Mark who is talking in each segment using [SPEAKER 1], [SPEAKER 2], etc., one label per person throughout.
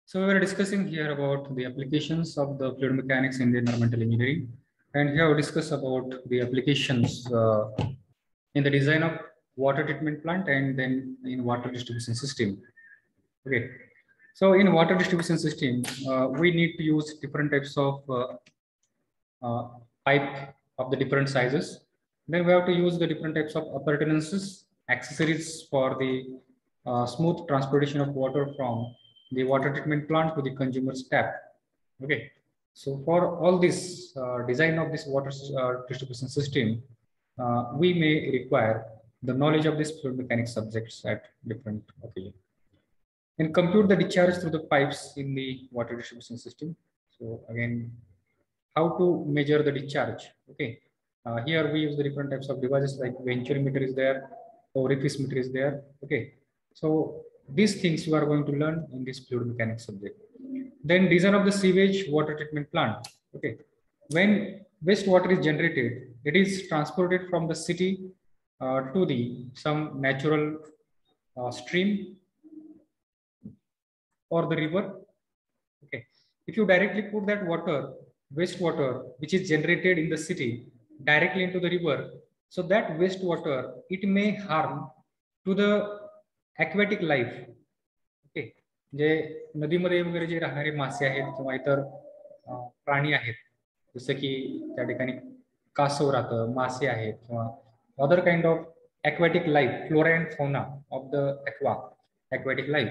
[SPEAKER 1] So we were discussing here about the applications of the fluid mechanics in the environmental engineering, and here we discuss about the applications in the design of water treatment plant and then in water distribution system. Okay, so in water distribution system, we need to use different types of pipe of the different sizes. Then we have to use the different types of appurtenances, accessories for the smooth transportation of water from the water treatment plant to the consumer's tap. Okay, so for all this design of this water distribution system, we may require the knowledge of these fluid mechanics subjects at different occasions. And compute the discharge through the pipes in the water distribution system. So again, how to measure the discharge. Okay, here we use the different types of devices like venturimeter is there, orifice meter is there. Okay, so these things you are going to learn in this fluid mechanics subject. Then design of the sewage water treatment plant. Okay, when wastewater is generated, it is transported from the city to the some natural stream or the river. Okay, if you directly put that water, wastewater, which is generated in the city, directly into the river, so that wastewater, it may harm to the aquatic life. Okay, जे नदीमध्ये वगैरे जे राहणारे मासे आहेत किंवा इतर प्राणी आहेत, जसं की त्या ठिकाणी कासव राहतं, मासे आहेत किंवा other kind of aquatic life, flora and fauna of the aquatic life,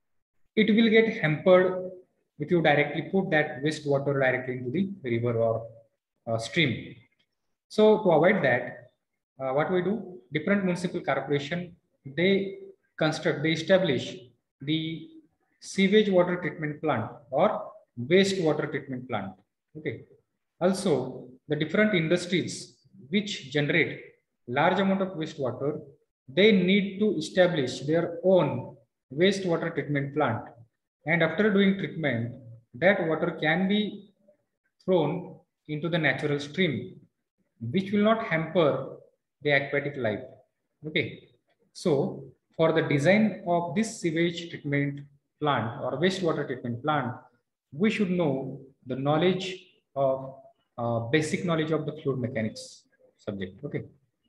[SPEAKER 1] it will get hampered if you directly put that wastewater directly into the river or stream. So to avoid that, what we do, different municipal corporation, they establish the sewage water treatment plant or wastewater treatment plant. Okay. Also, the different industries which generate large amount of wastewater, they need to establish their own wastewater treatment plant. And after doing treatment, that water can be thrown into the natural stream, which will not hamper the aquatic life. Okay. So for the design of this sewage treatment plant or wastewater treatment plant, we should know the knowledge of basic knowledge of the fluid mechanics subject. Okay.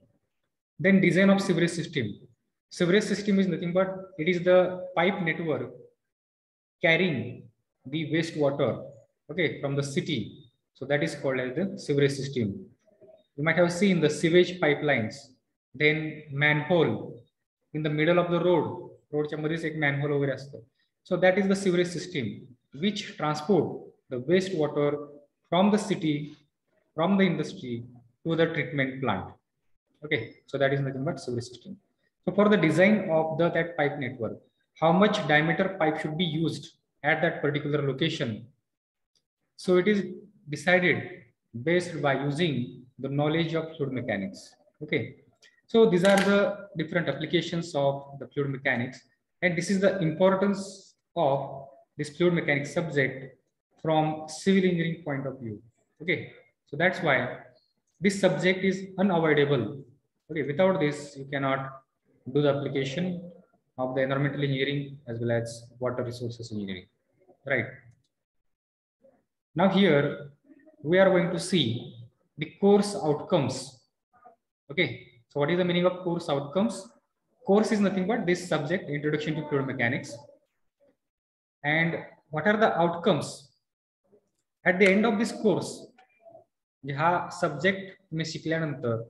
[SPEAKER 1] Then design of sewerage system. Sewerage system is nothing but it is the pipe network carrying the wastewater, okay, from the city. So that is called as the sewerage system. You might have seen the sewage pipelines, then manhole in the middle of the road. Roadच्या मध्येच एक manhole वगैरे असतं. So that is the sewerage system which transport the wastewater from the city, from the industry to the treatment plant. Okay, so that is nothing but sewerage system. So for the design of that pipe network, how much diameter pipe should be used at that particular location? So it is decided based by using the knowledge of fluid mechanics. Okay, so these are the different applications of the fluid mechanics, and this is the importance of this fluid mechanics subject from civil engineering point of view. Okay, so that's why this subject is unavoidable. Okay, without this you cannot do the application of the environmental engineering as well as water resources engineering, right? Now here we are going to see the course outcomes. Okay, so what is the meaning of course outcomes? Course is nothing but this subject, introduction to fluid mechanics. And what are the outcomes at the end of this course? हा subject तुम्ही शिकल्यानंतर,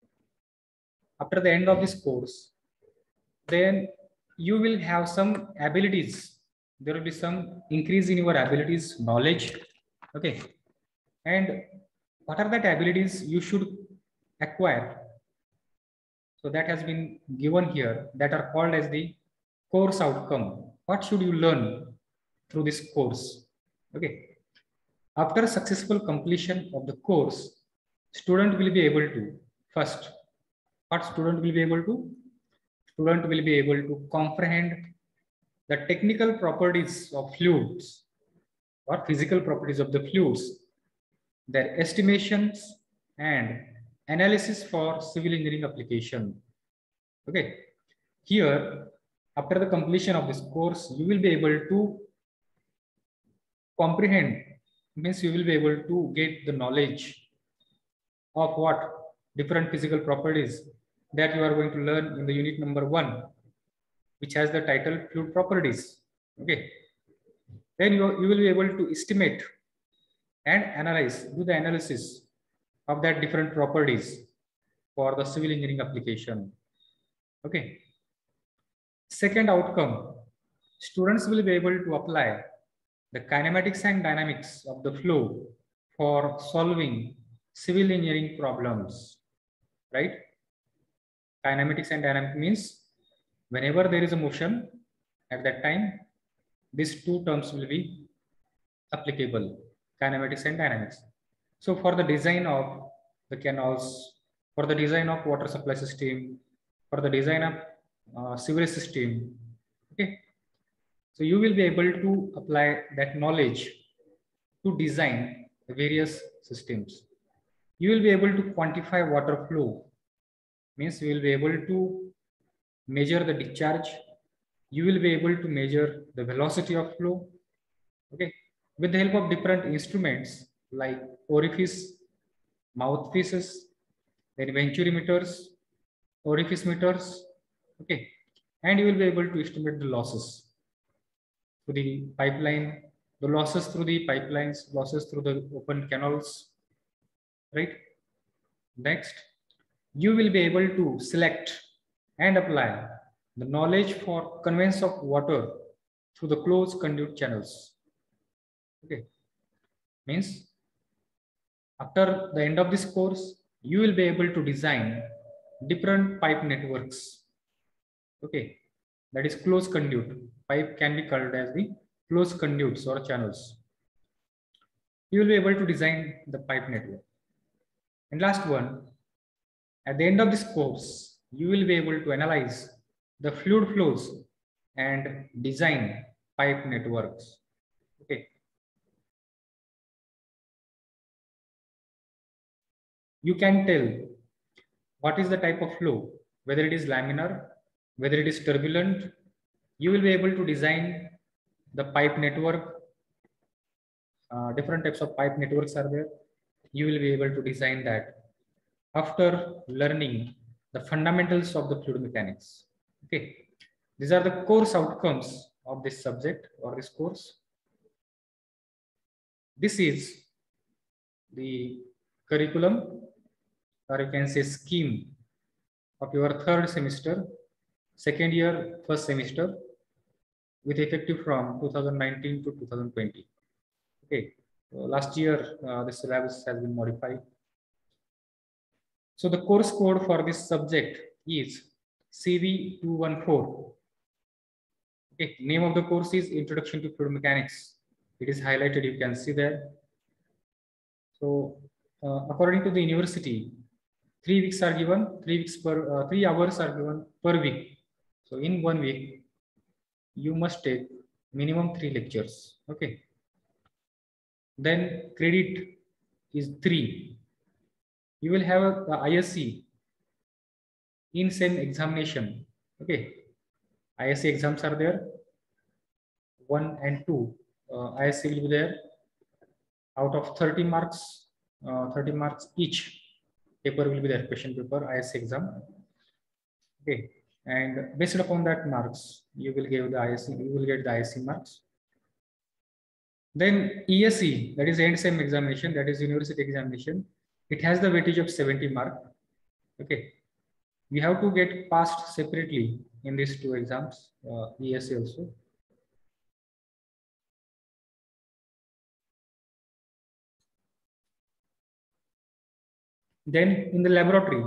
[SPEAKER 1] after the end of this course, then you will have some abilities. There will be some increase in your abilities, knowledge. Okay, and what are that abilities you should acquire? So that has been given here, that are called as the course outcome. What should you learn through this course? Okay, after successful completion of the course, student will be able to, first, what student will be able to? Student will be able to comprehend the technical properties of fluids or physical properties of the fluids, their estimations and analysis for civil engineering application. Okay, here after the completion of this course, you will be able to comprehend means you will be able to get the knowledge of what different physical properties that you are going to learn in the unit number 1, which has the title fluid properties. Okay. Then you will be able to estimate and analyze, do the analysis of that different properties for the civil engineering application. Okay. Second outcome, students will be able to apply the kinematics and dynamics of the flow for solving civil engineering problems, right? Kinematics and dynamics means whenever there is a motion at that time, these two terms will be applicable, kinematics and dynamics. So for the design of the canals, for the design of water supply system, for the design of sewage system, okay. So you will be able to apply that knowledge to design the various systems. You will be able to quantify water flow, means you will be able to measure the discharge. You will be able to measure the velocity of flow, okay, with the help of different instruments like orifice, mouthpieces, then venturimeters, orifice meters, okay, and you will be able to estimate the losses to the pipeline, the losses through the pipelines, losses through the open canals, right? Next, you will be able to select and apply the knowledge for conveyance of water through the closed conduit channels. Okay, means after the end of this course, you will be able to design different pipe networks. Okay, that is closed conduit. Pipe can be called as the closed conduits or channels. You will be able to design the pipe network. And last one, at the end of this course, you will be able to analyze the fluid flows and design pipe networks. Okay. You can tell what is the type of flow, whether it is laminar, whether it is turbulent. You will be able to design the pipe network. Different types of pipe networks are there. You will be able to design that after learning the fundamentals of the fluid mechanics. Okay, these are the course outcomes of this subject or this course. This is the curriculum, or you can say scheme, of your third semester, second year, first semester, with effective from 2019 to 2020. Okay, so last year the syllabus has been modified. So the course code for this subject is CV214. Okay, name of the course is Introduction to Fluid Mechanics. It is highlighted, you can see there. So according to the university, 3 weeks are given, 3 hours are given per week. So in 1 week, you must take minimum 3 lectures. Okay. Then credit is 3. You will have the ISC in same examination. Okay. ISC exams are there. 1 and 2. ISC will be there. Out of 30 marks, 30 marks each paper will be there, question paper, ISC exam. Okay. And based upon that marks, you will give the ISC, you will get the ISC marks. Then ESE, that is end sem examination, that is university examination. It has the weightage of 70 mark. Okay. We have to get passed separately in these 2 exams, ESE also. Then in the laboratory,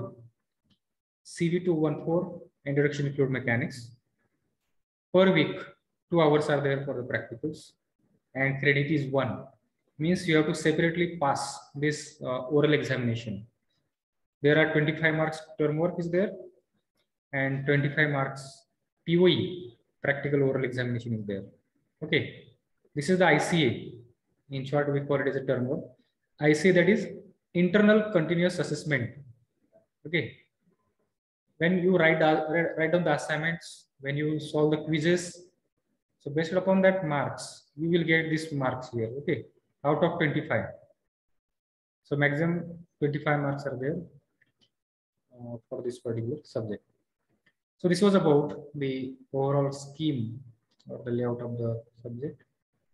[SPEAKER 1] CV214, Introduction to Fluid Mechanics. Per week, 2 hours are there for the practicals, and credit is 1. Means you have to separately pass this oral examination. There are 25 marks term work is there, and 25 marks POE, practical oral examination is there. Okay, this is the ICA. In short, we call it as a term work. ICA, that is internal continuous assessment. Okay, when you write down the assignments, when you solve the quizzes, so based upon that marks, you will get this marks here. Okay, out of 25. So maximum 25 marks are there for this particular subject. So this was about the overall scheme or the layout of the subject.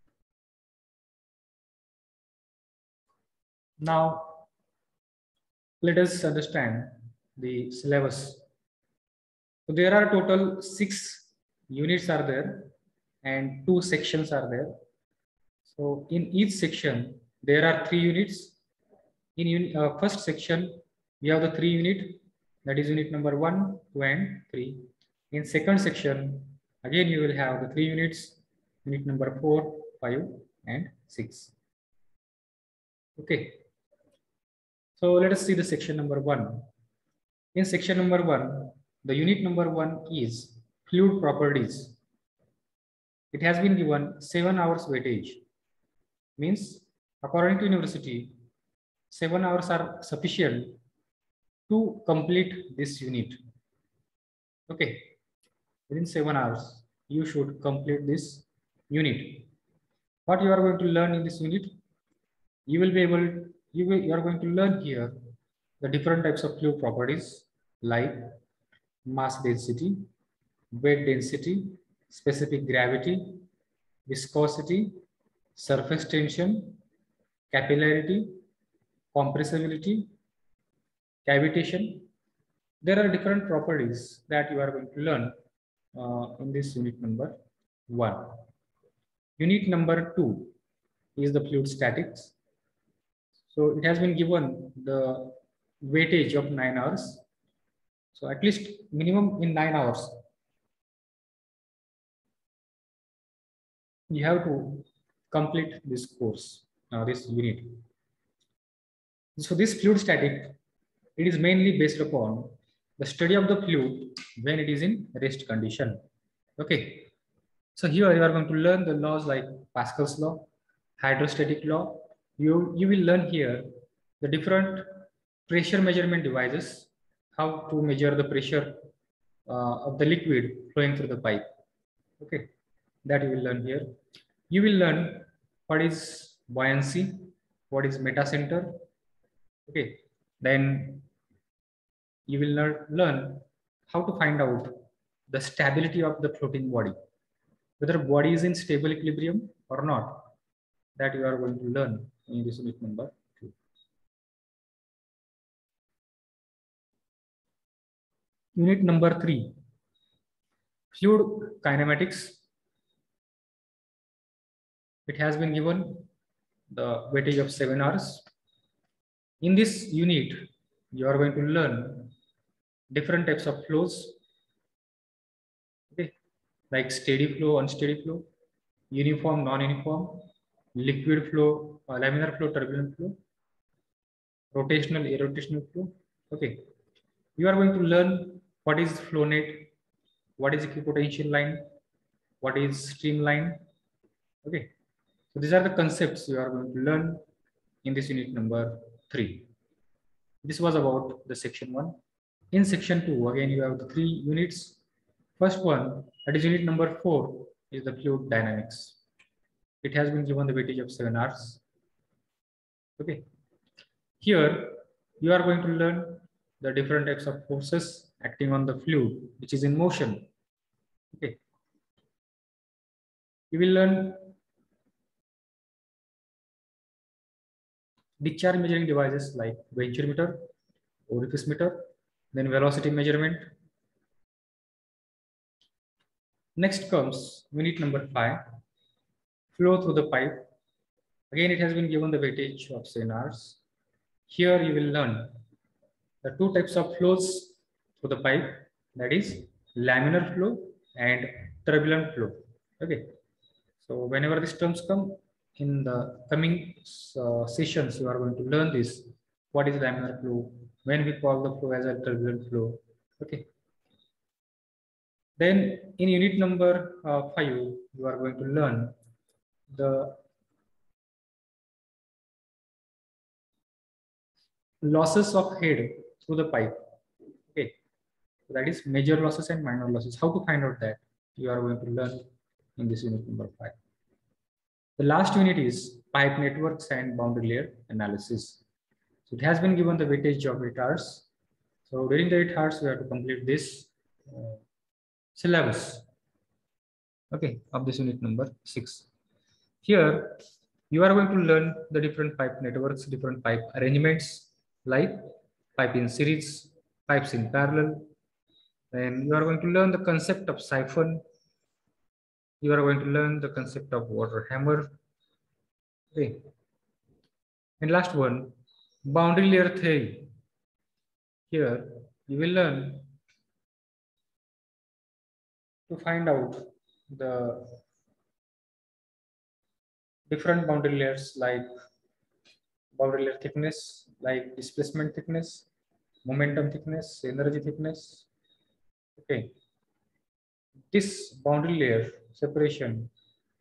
[SPEAKER 1] Now, let us understand the syllabus. So there are total 6 units are there and 2 sections are there. So in each section, there are 3 units. In first section, we have the 3 unit, that is unit number 1, 2 and 3. In second section, again you will have the 3 units, unit number 4, 5 and 6. Okay. So let us see the section number 1. In section number 1, the unit number 1 is fluid properties. It has been given 7 hours weightage. Means according to university, 7 hours are sufficient to complete this unit. Okay, within 7 hours, you should complete this unit. What you are going to learn in this unit, you will be able, you are going to learn here the different types of fluid properties like mass density, weight density, specific gravity, viscosity, surface tension, capillarity, compressibility, cavitation. There are different properties that you are going to learn in this unit number 1. Unit number 2 is the fluid statics. So it has been given the weightage of 9 hours. So at least minimum in 9 hours, you have to complete this course, this unit. So this fluid static, it is mainly based upon the study of the fluid when it is in rest condition. Okay. So here you are going to learn the laws like Pascal's law, hydrostatic law. You will learn here the different pressure measurement devices, how to measure the pressure of the liquid flowing through the pipe. Okay, that you will learn here. You will learn what is buoyancy, what is metacenter. Okay, then you will learn how to find out the stability of the floating body, whether body is in stable equilibrium or not. That you are going to learn in this unit number 2. Unit number 3, fluid kinematics. It has been given the weightage of 7 hours. In this unit, you are going to learn different types of flows, okay, like steady flow, unsteady flow, uniform, non-uniform, liquid flow, laminar flow, turbulent flow, rotational, irrotational flow. Okay, you are going to learn what is flow net, what is equipotential line, what is streamline. Okay, so these are the concepts you are going to learn in this unit number 3. This was about the section 1. In section 2, again you have the 3 units. First one, that is unit number 4, is the fluid dynamics. It has been given the weightage of 7 hours. Okay. Here you are going to learn the different types of forces acting on the fluid which is in motion. Okay. You will learn discharge measuring devices like venturimeter, orifice meter, then velocity measurement. Next comes unit number 5, flow through the pipe. Again, it has been given the weightage of 7 hours. Here you will learn the 2 types of flows through the pipe, that is laminar flow and turbulent flow. Okay. So whenever these terms come in the coming sessions, you are going to learn this. What is laminar flow? When we call the flow as a turbulent flow. Okay. Then in unit number 5, you are going to learn the losses of head through the pipe. Okay, so that is major losses and minor losses. How to find out that you are going to learn in this unit number 5. The last unit is pipe networks and boundary layer analysis. So it has been given the weightage of 8 hours. So during the 8 hours, we have to complete this syllabus. Okay, of this unit number 6. Here, you are going to learn the different pipe networks, different pipe arrangements, like pipe in series, pipes in parallel. Then you are going to learn the concept of siphon. You are going to learn the concept of water hammer. Okay. And last one, boundary layer theory. Here, you will learn to find out the different boundary layers like boundary layer thickness, like displacement thickness, momentum thickness, energy thickness. Okay. This boundary layer separation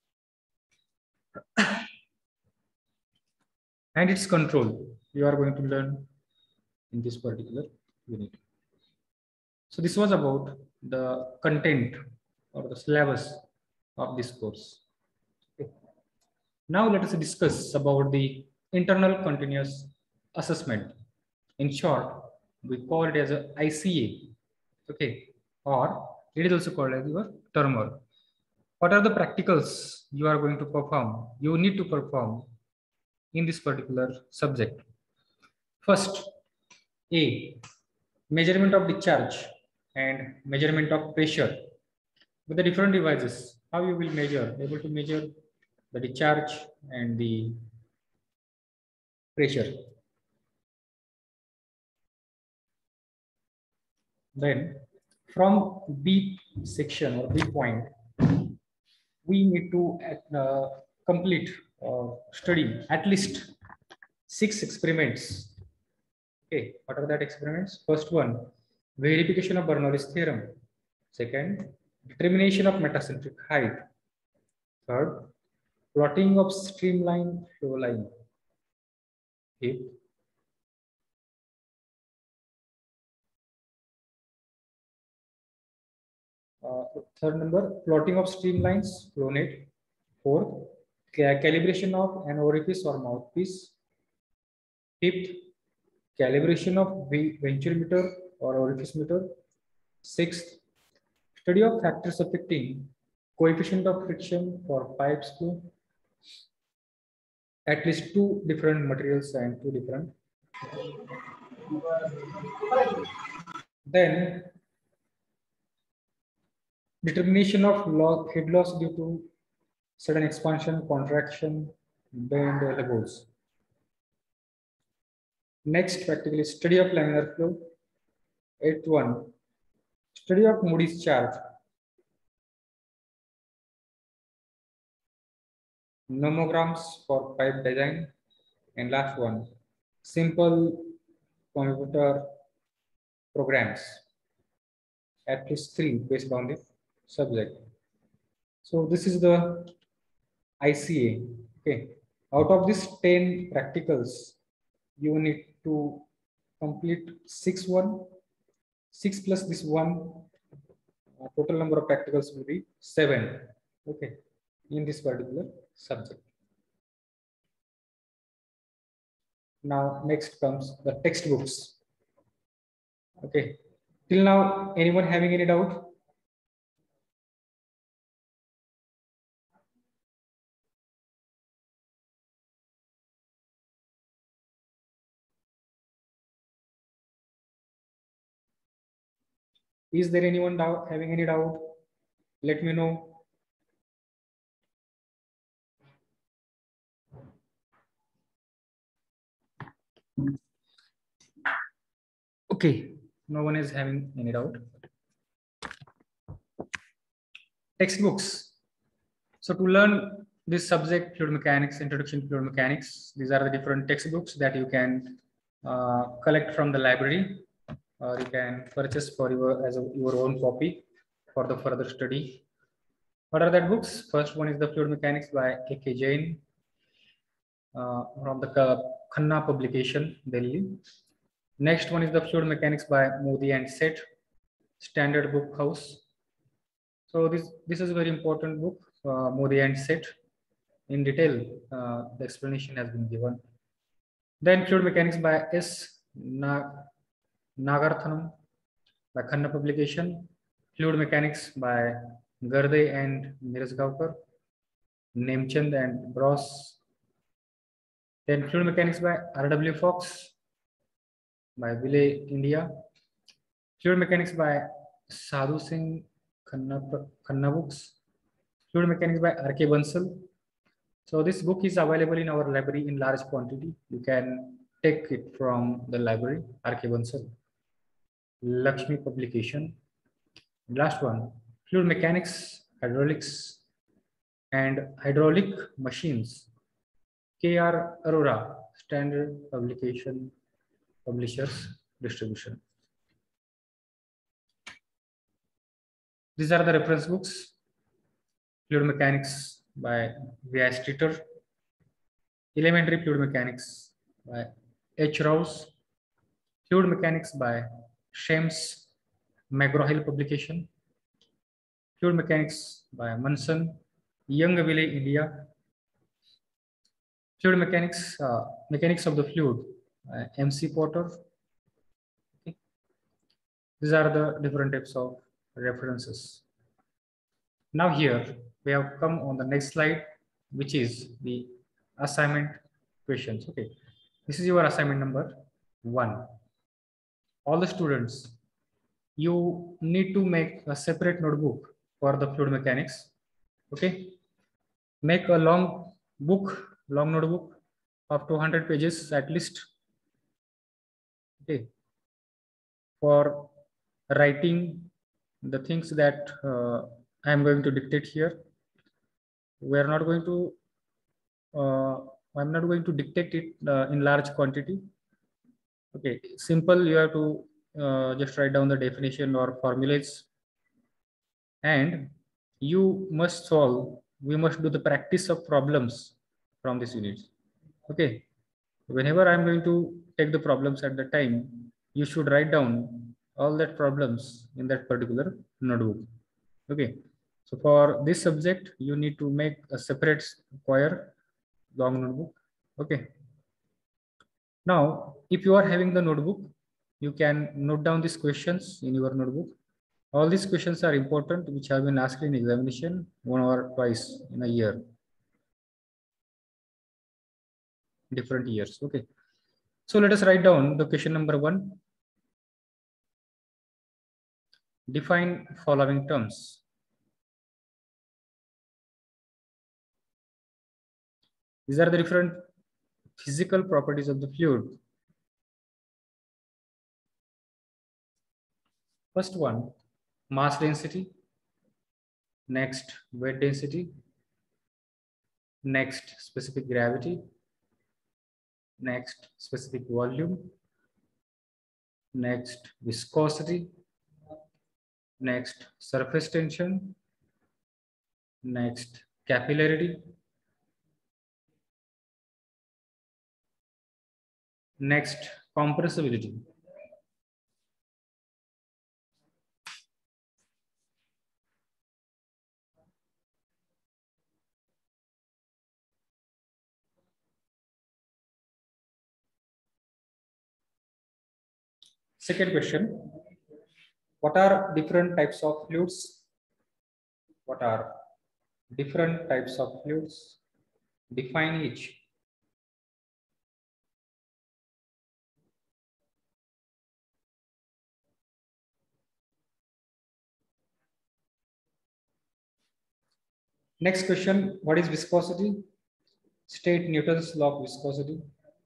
[SPEAKER 1] and its control, you are going to learn in this particular unit. So this was about the content or the syllabus of this course. Okay. Now let us discuss about the internal continuous assessment. In short, we call it as a ICA. Okay, or it is also called as your termer. What are the practicals you are going to perform? You need to perform in this particular subject. First, A, measurement of discharge and measurement of pressure with the different devices. How you will measure? Able to measure the discharge and the pressure. Then from B section or B point, we need to complete or study at least 6 experiments. Okay, what are that experiments? First one, verification of Bernoulli's theorem. Second, determination of metacentric height. Third, plotting of streamline flow line. Fifth, third number, plotting of streamlines, flow net. Fourth, calibration of an orifice or mouthpiece. Fifth, calibration of venturimeter or orifice meter. Sixth, study of factors affecting coefficient of friction for pipe screw. At least 2 different materials and 2 different. Then determination of head loss due to sudden expansion, contraction, bend elbows. Next, practically study of laminar flow. 8th one, study of Moody's charge. Nomograms for pipe design. And last one, simple computer programs. At least 3 based on the subject. So this is the ICA. Okay. Out of these 10 practicals, you need to complete 6 plus this 1. Total number of practicals will be 7. Okay. In this particular subject. Now next comes the textbooks. Okay. Till now, anyone having any doubt? Is there anyone having any doubt? Let me know. Okay, no one is having any doubt. Textbooks. So to learn this subject, fluid mechanics, introduction to fluid mechanics, these are the different textbooks that you can collect from the library, or you can purchase for your own copy for the further study. What are that books? First one is the Fluid Mechanics by A.K. Jain from the Khanna publication, Delhi. Next one is the Fluid Mechanics by Modi and Seth, Standard Book House. So this is a very important book, Modi and Seth. in detail. The explanation has been given. Then Fluid Mechanics by S. Nagarthanam by Khanna publication. Fluid Mechanics by Garde and Mirzgaonkar, Nemchand and Bros. Then Fluid Mechanics by R.W. Fox by Ville India. Fluid Mechanics by Sadhu Singh Khanna books. Fluid Mechanics by R.K. Bansal. So this book is available in our library in large quantity. You can take it from the library, R.K. Bansal. Lakshmi publication. Last one, Fluid Mechanics, Hydraulics and Hydraulic Machines. K.R. Arora, Standard Publication, Publishers, Distribution. These are the reference books. Fluid Mechanics by V.I. Streeter. Elementary Fluid Mechanics by H. Rouse. Fluid Mechanics by Shems McGraw-Hill publication. Fluid Mechanics by Munson, Youngville, India. Fluid Mechanics, Mechanics of the Fluid, MC Porter. Okay. These are the different types of references. Now here we have come on the next slide, which is the assignment questions. Okay, this is your assignment number 1. All the students, you need to make a separate notebook for the fluid mechanics. Okay, make a long notebook of 200 pages at least. Okay, for writing the things that I am going to dictate here. We are not going to I'm not going to dictate it in large quantity. Okay, simple, you have to just write down the definition or formulas, and we must do the practice of problems from this unit. Okay, whenever I'm going to take the problems at the time, you should write down all that problems in that particular notebook. Okay, so for this subject, you need to make a separate square long notebook. Okay. Now, if you are having the notebook, you can note down these questions in your notebook. All these questions are important, which have been asked in examination 1 or twice in a year, different years. Okay. So let us write down the question number 1. Define following terms. These are the different physical properties of the fluid. First one, mass density. Next, weight density. Next, specific gravity. Next, specific volume. Next, viscosity. Next, surface tension. Next, capillarity. Next, compressibility. Second question, what are different types of fluids? What are different types of fluids? Define each. Next question, what is viscosity? State Newton's law of viscosity.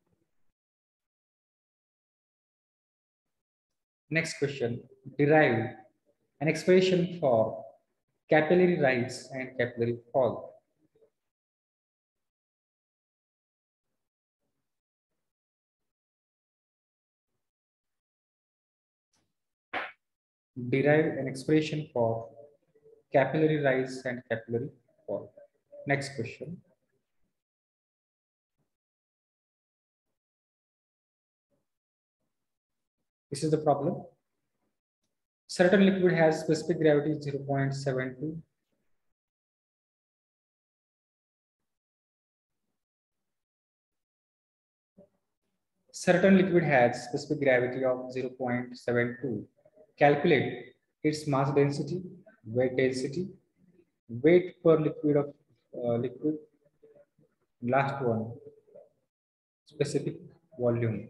[SPEAKER 1] Next question, derive an expression for capillary rise and capillary fall. Derive an expression for capillary rise and capillary fall. Next question. This is the problem. Certain liquid has specific gravity 0.72. certain liquid has specific gravity of 0.72. Calculate its mass density, weight per liquid of liquid. Last one, specific volume.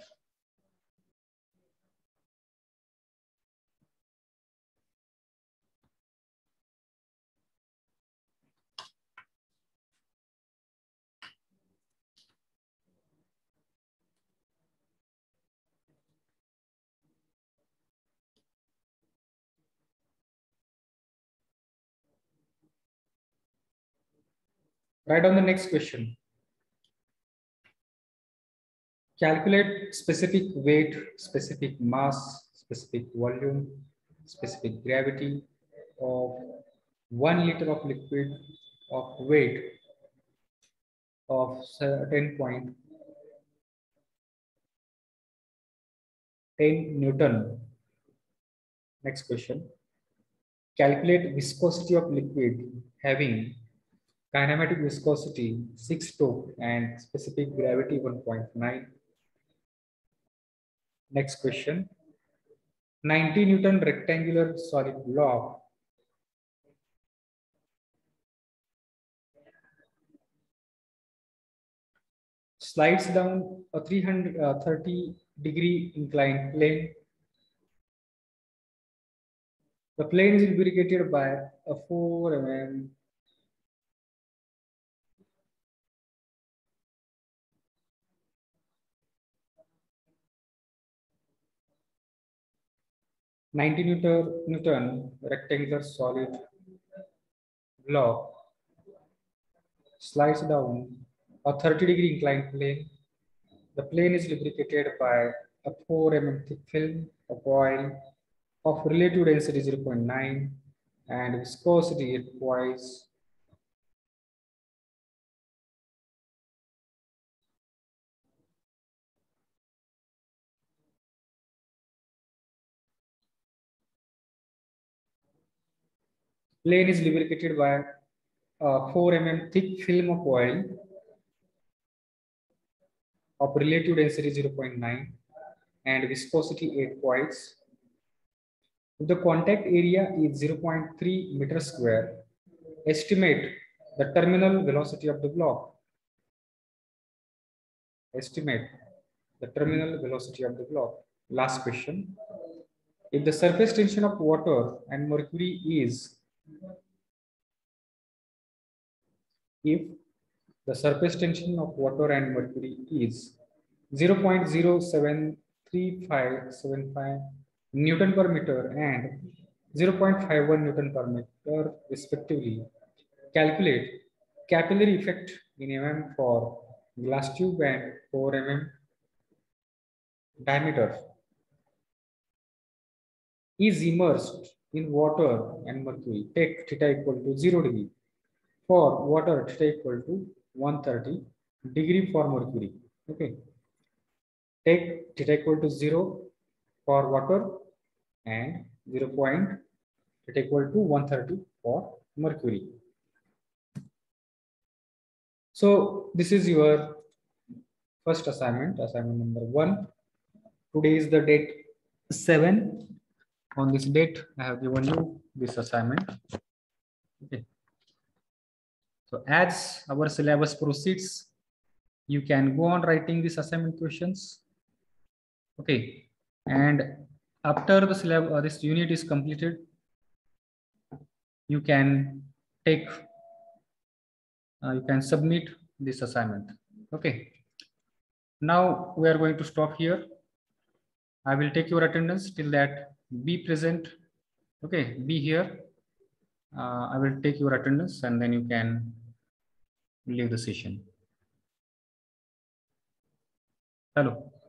[SPEAKER 1] Write down the next question. Calculate specific weight, specific mass, specific volume, specific gravity of 1 liter of liquid of weight of 10.10 Newton. Next question. Calculate viscosity of liquid having kinematic viscosity 6 torque and specific gravity 1.9. Next question. 90 Newton rectangular solid block slides down a 330-degree inclined plane. The plane is lubricated by a 4 mm 90 Newton rectangular solid block slides down a 30-degree inclined plane. The plane is lubricated by a 4 mm thick film of oil of relative density 0.9 and viscosity 8 twice. Plane is lubricated by a 4 mm thick film of oil of relative density 0.9 and viscosity 8 twice. If the contact area is 0.3 meters square, estimate the terminal velocity of the block. Estimate the terminal velocity of the block. Last question. If the surface tension of water and mercury is, if the surface tension of water and mercury is 0.07375 Newton per meter and 0.51 Newton per meter respectively, calculate capillary effect in mm for glass tube and 4 mm diameter is immersed in water and mercury. Take theta equal to 0 degree. For water, theta equal to 130 degree for mercury. Okay. Take theta equal to 0 for water and 0 point theta equal to 130 for mercury. So this is your first assignment, assignment number 1. Today is the date 7. On this date, I have given you this assignment. Okay. So as our syllabus proceeds, you can go on writing these assignment questions. Okay. And after the syllabus, this unit is completed, you can take, you can submit this assignment. Okay. Now we are going to stop here. I will take your attendance. Till that, be present. Okay, be here. I will take your attendance and then you can leave the session. Hello.